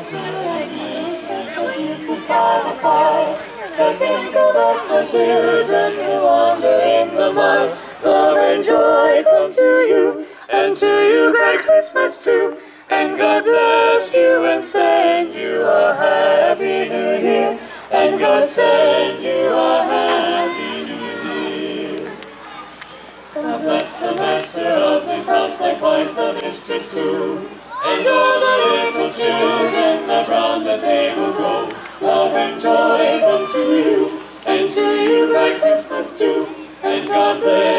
as you sit by the fire. The single bells for children who wander in the mire. Love and joy come to you, and to you glad Christmas too. And God bless you and send you a happy new year. And God send you a happy new year. God bless the master of this house, likewise the mistress too. And all the little children that round the table go. Love and joy come to you, and to you glad Christmas too. And God bless